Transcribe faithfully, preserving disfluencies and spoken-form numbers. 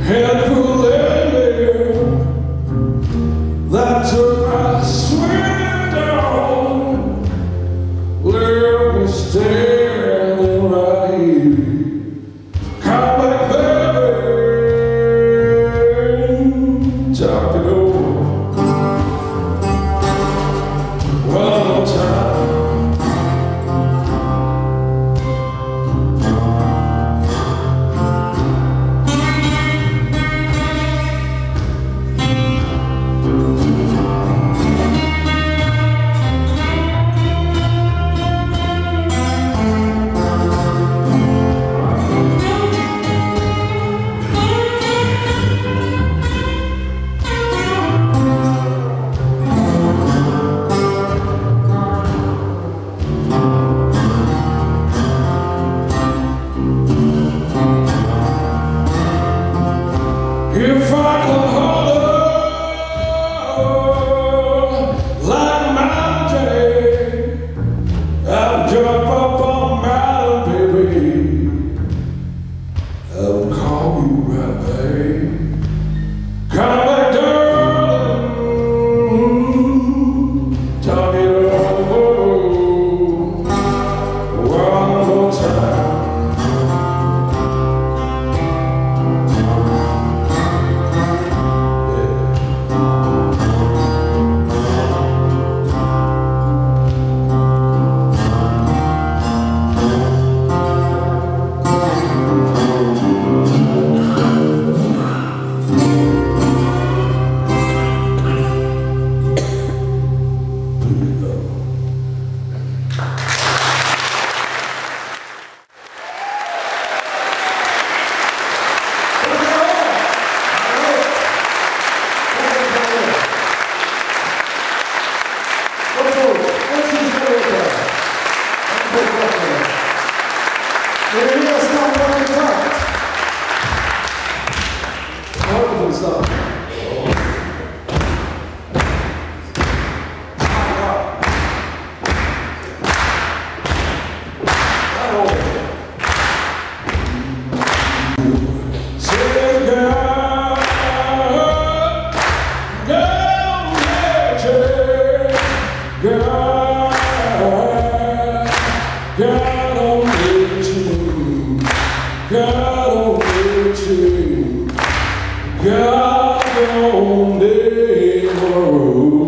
Helpful lady that took my swimming down, left me standing right here. Come back, baby, talk it over one more time. If I could hold her like a mountain, I'd jump up on a mountain, baby. I would call you right back. Come back, darling, talk it over one more time. God only you, God only you, God only you.